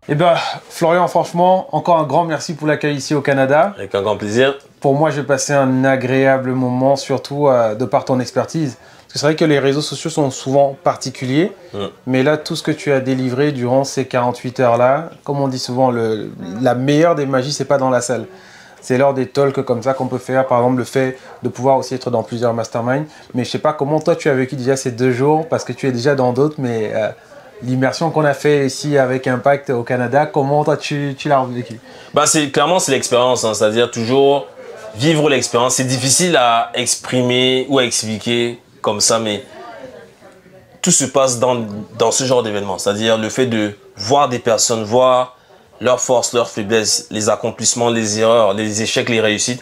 Eh bien, Florian, franchement, encore un grand merci pour l'accueil ici au Canada. Avec un grand plaisir. Pour moi, j'ai passé un agréable moment, surtout de par ton expertise. Parce que c'est vrai que les réseaux sociaux sont souvent particuliers, mais là, tout ce que tu as délivré durant ces 48 heures-là, comme on dit souvent, la meilleure des magies, c'est pas dans la salle. C'est lors des talks comme ça qu'on peut faire, par exemple, le fait de pouvoir aussi être dans plusieurs masterminds. Mais je sais pas comment toi, tu as vécu déjà ces 2 jours, parce que tu es déjà dans d'autres, mais l'immersion qu'on a fait ici avec Impact au Canada, comment toi, tu l'as vécu? Bah, clairement, c'est l'expérience, hein, c'est-à-dire toujours vivre l'expérience. C'est difficile à exprimer ou à expliquer comme ça, mais tout se passe dans ce genre d'événement. C'est-à-dire le fait de voir des personnes, voir leurs forces, leurs faiblesses, les accomplissements, les erreurs, les échecs, les réussites.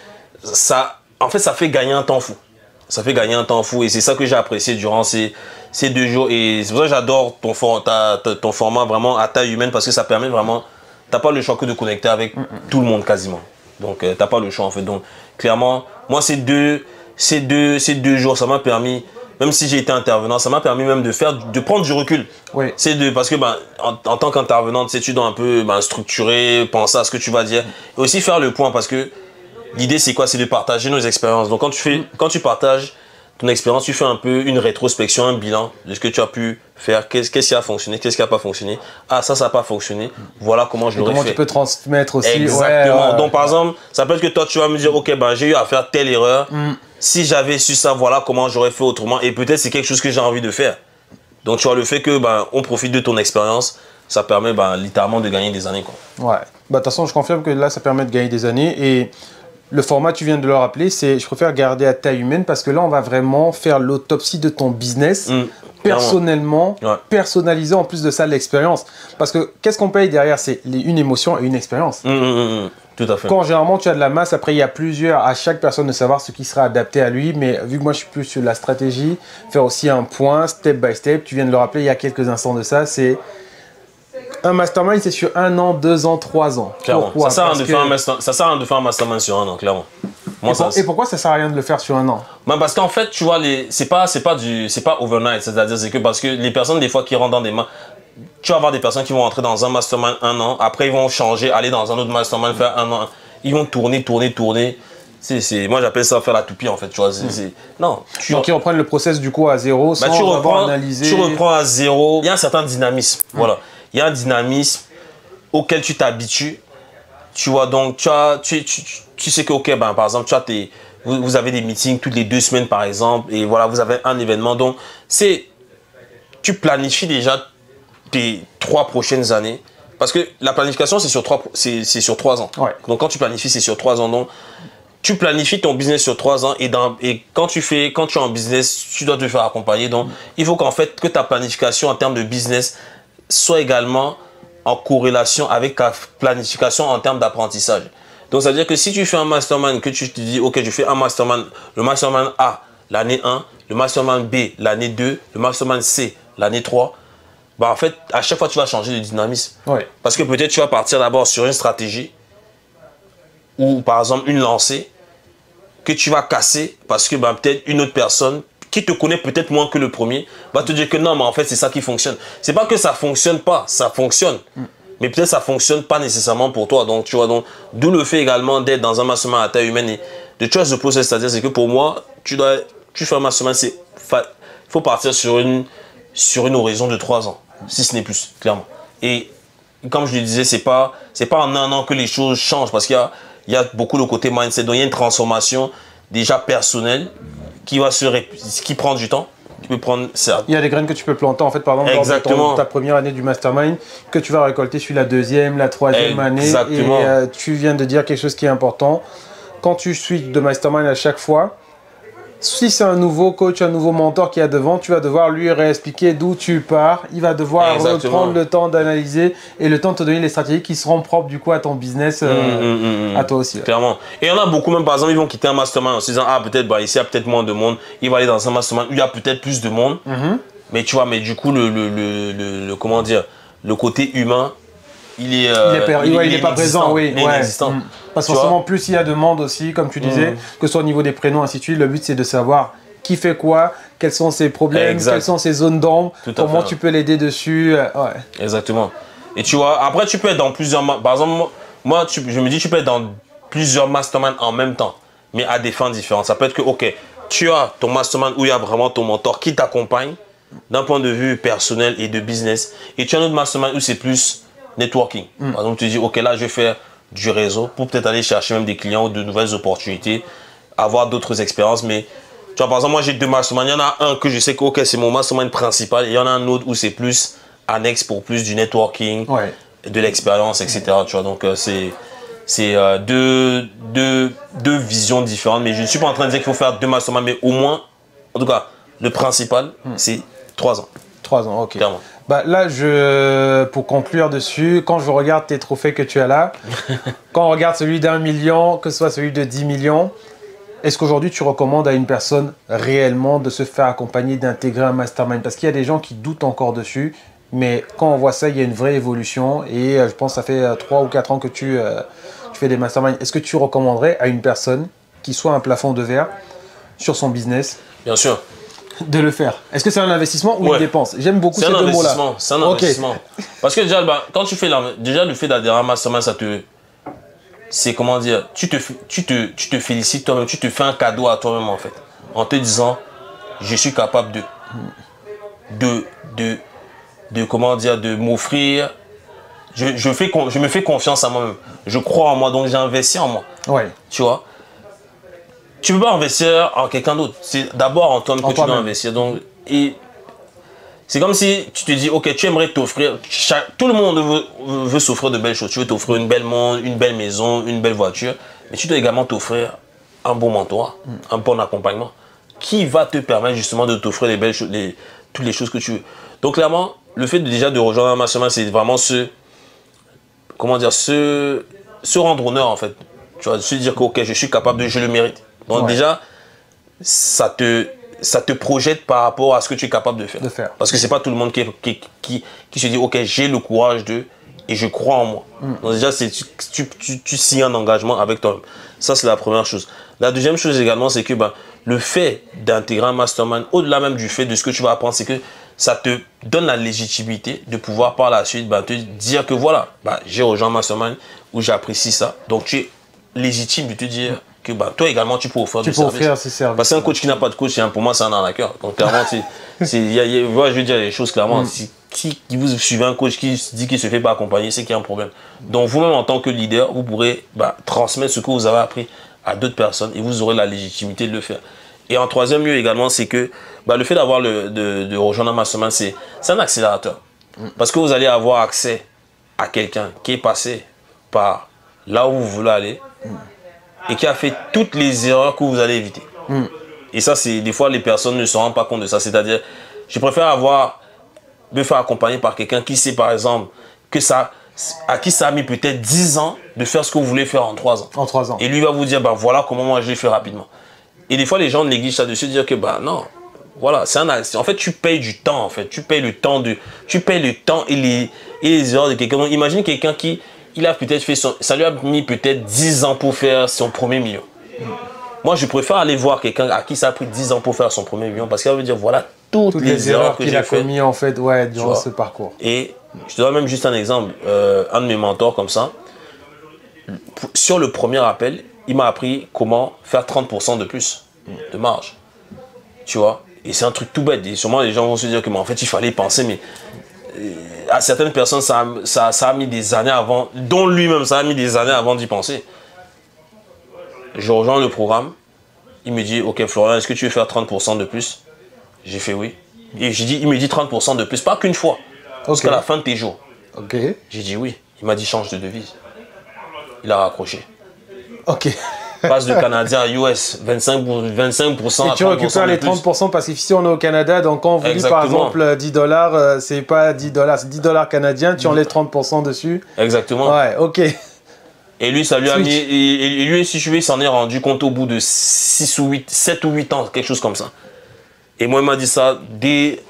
En fait, ça fait gagner un temps fou. Ça fait gagner un temps fou et c'est ça que j'ai apprécié durant ces 2 jours. Et c'est pour ça que j'adore ton format vraiment à taille humaine parce que ça permet vraiment... Tu n'as pas le choix que de connecter avec tout le monde quasiment. Donc, tu n'as pas le choix en fait. Donc, clairement, moi, ces deux jours, ça m'a permis... Même si j'ai été intervenant, ça m'a permis même de prendre du recul. Oui. Parce que en tant qu'intervenant, tu dois un peu structurer, penser à ce que tu vas dire. Et aussi faire le point parce que l'idée c'est quoi? C'est de partager nos expériences. Donc quand tu partages ton expérience, tu fais un peu une rétrospection, un bilan de ce que tu as pu faire. Qu'est-ce qui a fonctionné? Qu'est-ce qui n'a pas fonctionné? Ah, ça n'a pas fonctionné. Voilà comment je l'aurais fait. Comment tu peux transmettre aussi. Exactement. Donc par exemple, ça peut être que toi tu vas me dire, ok, j'ai eu à faire telle erreur. Si j'avais su ça, voilà comment j'aurais fait autrement. Et peut-être c'est quelque chose que j'ai envie de faire. Donc tu vois, le fait que on profite de ton expérience, ça permet littéralement de gagner des années, quoi. Ouais. De toute façon, je confirme que là, ça permet de gagner des années. Et le format, tu viens de le rappeler, c'est je préfère garder à taille humaine parce que là, on va vraiment faire l'autopsie de ton business. Personnellement, personnalisé en plus de ça l'expérience. Parce que qu'est-ce qu'on paye derrière? C'est une émotion et une expérience. Tout à fait. Quand généralement tu as de la masse, après il y a plusieurs, à chaque personne de savoir ce qui sera adapté à lui. Mais vu que moi je suis plus sur la stratégie, faire aussi un point, step by step, tu viens de le rappeler il y a quelques instants de ça, c'est un mastermind, c'est sur 1 an, 2 ans, 3 ans. Clairement. Pourquoi? Ça sert à rien de faire un mastermind sur 1 an, clairement. Et pourquoi ça sert à rien de le faire sur 1 an? Parce qu'en fait, tu vois, c'est pas overnight, c'est-à-dire c'est que parce que les personnes des fois qui rentrent dans des tu vas avoir des personnes qui vont rentrer dans un mastermind 1 an, après ils vont changer, aller dans un autre mastermind, faire 1 an, ils vont tourner. Moi j'appelle ça faire la toupie en fait, tu vois. Non. Donc ils reprennent le process du coup à zéro, sans avoir analysé. Tu reprends à zéro, il y a un certain dynamisme, voilà. Il y a un dynamisme auquel tu t'habitues, tu vois, donc tu sais que, ok, par exemple, vous avez des meetings toutes les 2 semaines par exemple, et voilà, vous avez un événement, donc tu planifies déjà tes 3 prochaines années, parce que la planification c'est sur 3 ans. Ouais. Donc quand tu planifies, c'est sur 3 ans, donc tu planifies ton business sur 3 ans, et quand tu es en business, tu dois te faire accompagner, donc il faut qu'en fait, que ta planification en termes de business soit également en corrélation avec ta planification en termes d'apprentissage. Donc, ça veut dire que si tu fais un mastermind, que tu te dis, ok, je fais un mastermind, le mastermind A, l'année 1, le mastermind B, l'année 2, le mastermind C, l'année 3, en fait, à chaque fois, tu vas changer de dynamisme. Ouais. Parce que peut-être tu vas partir d'abord sur une stratégie ou, par exemple, une lancée que tu vas casser parce que peut-être une autre personne qui te connaît peut-être moins que le premier, va te dire que non, mais en fait, c'est ça qui fonctionne. C'est pas que ça fonctionne pas, ça fonctionne. Mais peut-être ça fonctionne pas nécessairement pour toi. Donc, tu vois, d'où le fait également d'être dans un mastermind à taille humaine et de trust the process. C'est-à-dire, c'est que pour moi, tu fais un mastermind, il faut partir sur une horizon de 3 ans, si ce n'est plus, clairement. Et comme je le disais, c'est pas en 1 an que les choses changent parce qu'il y a beaucoup le côté mindset. Donc, il y a une transformation déjà personnelle qui prend du temps. Tu peux prendre ça. Il y a des graines que tu peux planter en fait, par exemple, dans ta première année du mastermind, que tu vas récolter sur la 2e, la 3e année. Et tu viens de dire quelque chose qui est important. Quand tu switches de mastermind à chaque fois, si c'est un nouveau coach, un nouveau mentor qui est devant, tu vas devoir lui réexpliquer d'où tu pars. Il va devoir reprendre le temps d'analyser et le temps de te donner les stratégies qui seront propres du coup à ton business, à toi aussi. Clairement. Et il y en a beaucoup même, par exemple, ils vont quitter un mastermind en se disant, ah peut-être ici il y a peut-être moins de monde. Il va aller dans un mastermind où il y a peut-être plus de monde. Mais tu vois, du coup, comment dire, le côté humain, il est pas présent, oui. Inexistant. Parce que forcément, plus il y a de monde aussi, comme tu disais, que ce soit au niveau des prénoms, ainsi de suite, le but c'est de savoir qui fait quoi, quels sont ses problèmes, quelles sont ses zones d'ombre, comment tu peux l'aider dessus. Exactement. Et tu vois, après, tu peux être dans plusieurs... Par exemple, moi, je me dis, tu peux être dans plusieurs masterminds en même temps, mais à des fins différentes. Ça peut être que, ok, tu as ton mastermind où il y a vraiment ton mentor qui t'accompagne d'un point de vue personnel et de business. Et tu as un autre mastermind où c'est plus networking. Par exemple, tu dis, ok, là, je vais faire du réseau pour peut-être aller chercher même des clients ou de nouvelles opportunités, avoir d'autres expériences. Mais tu vois, par exemple, moi, j'ai 2 masterminds. Il y en a un que je sais que, ok, c'est mon mastermind principal. Et il y en a un autre où c'est plus annexe pour plus du networking, de l'expérience, etc. Tu vois, donc c'est deux visions différentes. Mais je ne suis pas en train de dire qu'il faut faire 2 masterminds, mais au moins, en tout cas, le principal, c'est 3 ans. 3 ans, ok. Clairement. Bah, là, pour conclure dessus, quand je regarde tes trophées que tu as là, quand on regarde celui d'1 million, que ce soit celui de 10 millions, est-ce qu'aujourd'hui tu recommandes à une personne réellement de se faire accompagner, d'intégrer un mastermind? Parce qu'il y a des gens qui doutent encore dessus, mais quand on voit ça, il y a une vraie évolution. Et je pense que ça fait 3 ou 4 ans que tu fais des masterminds. Est-ce que tu recommanderais à une personne qui soit un plafond de verre sur son business? Bien sûr. De le faire. Est-ce que c'est un investissement ou une dépense? J'aime beaucoup ces 2 mots-là. C'est un investissement. Parce que déjà, quand tu fais déjà le fait d'adhérer à un mastermind, ça te... C'est comment dire, tu te félicites toi-même, tu te fais un cadeau à toi-même en fait. En te disant, je suis capable de comment dire, de m'offrir. Je me fais confiance à moi-même. Je crois en moi, donc j'ai investi en moi. Ouais. Tu vois. Tu ne peux pas investir en quelqu'un d'autre. C'est d'abord en toi-même que tu dois investir. Donc, et c'est comme si tu te dis, ok, tu aimerais t'offrir. Tout le monde veut s'offrir de belles choses. Tu veux t'offrir une belle montre, une belle maison, une belle voiture. Mais tu dois également t'offrir un bon mentor, un bon accompagnement qui va te permettre justement de t'offrir les belles choses, toutes les choses que tu veux. Donc clairement, le fait déjà de rejoindre un mastermind, c'est vraiment comment dire, se rendre honneur en fait. Tu vas se dire que ok, je suis capable je le mérite. Donc déjà, ça te projette par rapport à ce que tu es capable de faire. Parce que c'est pas tout le monde qui se dit ok, j'ai le courage et je crois en moi. Donc déjà, tu signes un engagement avec toi-même. Ça, c'est la première chose. La deuxième chose également, c'est que le fait d'intégrer un mastermind, au-delà même du fait de ce que tu vas apprendre, c'est que ça te donne la légitimité de pouvoir par la suite te dire que voilà, j'ai rejoint un mastermind où j'apprécie ça. Donc tu es légitime de te dire que toi également tu peux offrir ces services. Parce qu'un coach qui n'a pas de coach, pour moi c'est un arnaqueur. Donc clairement, je veux dire les choses clairement. Si vous suivez un coach qui dit qu'il ne se fait pas accompagner, c'est qu'il y a un problème. Donc vous-même en tant que leader, vous pourrez transmettre ce que vous avez appris à d'autres personnes et vous aurez la légitimité de le faire. Et en troisième lieu également, c'est que le fait d'avoir de rejoindre un mastermind, c'est un accélérateur. Parce que vous allez avoir accès à quelqu'un qui est passé par là où vous voulez aller et qui a fait toutes les erreurs que vous allez éviter. Et ça, c'est des fois, les personnes ne se rendent pas compte de ça. C'est-à-dire, je préfère me faire accompagner par quelqu'un qui sait, par exemple, à qui ça a mis peut-être 10 ans de faire ce que vous voulez faire en 3 ans. En 3 ans. Et lui va vous dire, voilà comment moi je l'ai fait rapidement. Et des fois, les gens négligent ça dessus, dire que non, voilà, en fait, tu payes du temps, en fait. Tu payes le temps et les erreurs de quelqu'un. Donc, imagine quelqu'un il a peut-être fait ça lui a mis peut-être 10 ans pour faire son premier million. Moi, je préfère aller voir quelqu'un à qui ça a pris 10 ans pour faire son premier million parce qu'il va me dire, voilà, toutes les erreurs que j'ai fait. Commis, en fait, durant ce parcours. Et je te donne même juste un exemple. Un de mes mentors comme ça, sur le premier appel, il m'a appris comment faire 30% de plus de marge. Tu vois? Et c'est un truc tout bête. Et sûrement, les gens vont se dire que, en fait, il fallait y penser, mais à certaines personnes, ça a mis des années avant, dont lui-même, ça a mis des années avant d'y penser. Je rejoins le programme. Il me dit, ok, Florian, est-ce que tu veux faire 30% de plus? J'ai fait oui. Et il me dit 30% de plus, pas qu'une fois. Jusqu'à la fin de tes jours. J'ai dit oui. Il m'a dit, change de devise. Il a raccroché. Passe de Canadien à US, 25%. Et tu récupères les 30% parce qu'ici on est au Canada, donc quand on vous dit par exemple $10, c'est pas $10, c'est $10 canadiens, tu enlèves 30% dessus. Exactement. Ouais, ok. Et lui, ça lui a mis. Et lui, si je veux, il s'en est rendu compte au bout de 7 ou 8 ans, quelque chose comme ça. Et moi, il m'a dit ça dès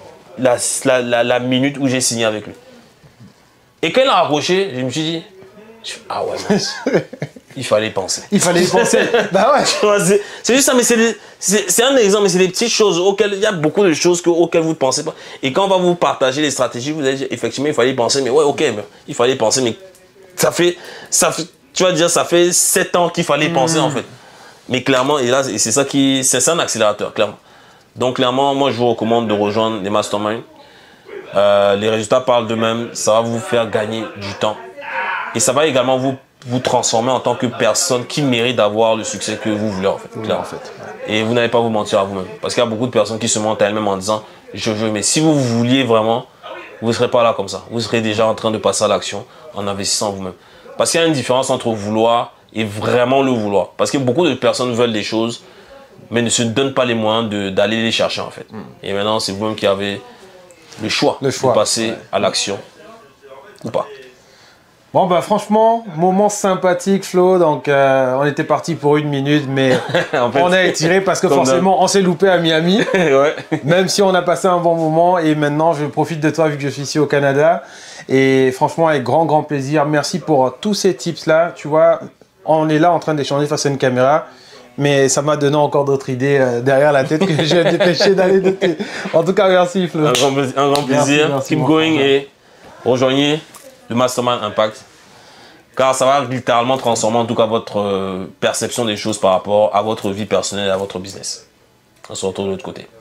la minute où j'ai signé avec lui. Et quand il a raccroché, je me suis dit, ah ouais, Il fallait y penser. Il fallait y penser. Bah ouais. C'est juste ça, mais c'est un exemple, mais c'est des petites choses auxquelles il y a beaucoup de choses auxquelles vous ne pensez pas. Et quand on va vous partager les stratégies, vous allez dire effectivement il fallait y penser, mais ouais, ok, mais il fallait y penser, mais ça fait tu vas dire, ça fait 7 ans qu'il fallait y penser en fait. Mais clairement, et là, c'est ça c'est un accélérateur, clairement. Donc clairement, moi je vous recommande de rejoindre les masterminds. Les résultats parlent d'eux-mêmes, ça va vous faire gagner du temps. Et ça va également vous transformer en tant que personne qui mérite d'avoir le succès que vous voulez en fait. Clairement. Et vous n'allez pas vous mentir à vous-même. Parce qu'il y a beaucoup de personnes qui se mentent à elles-mêmes en disant « je veux ». Mais si vous vouliez vraiment, vous ne serez pas là comme ça. Vous serez déjà en train de passer à l'action en investissant en vous-même. Parce qu'il y a une différence entre vouloir et vraiment le vouloir. Parce que beaucoup de personnes veulent des choses, mais ne se donnent pas les moyens d'aller les chercher en fait. Et maintenant, c'est vous-même qui avez le choix de passer à l'action ou pas. Bon bah franchement, moment sympathique Flo, donc on était parti pour 1 minute, mais en fait, on a étiré parce que forcément on s'est loupé à Miami, ouais. Même si on a passé un bon moment et maintenant je profite de toi vu que je suis ici au Canada et franchement avec grand plaisir, merci pour tous ces tips là, tu vois, on est là en train d'échanger face à une caméra. Mais ça m'a donné encore d'autres idées derrière la tête que j'ai dépêché d'aller noter. En tout cas, merci Flo. Un grand plaisir. Merci, Keep going et rejoignez le Mastermind Impact. Car ça va littéralement transformer en tout cas votre perception des choses par rapport à votre vie personnelle et à votre business. On se retrouve de l'autre côté.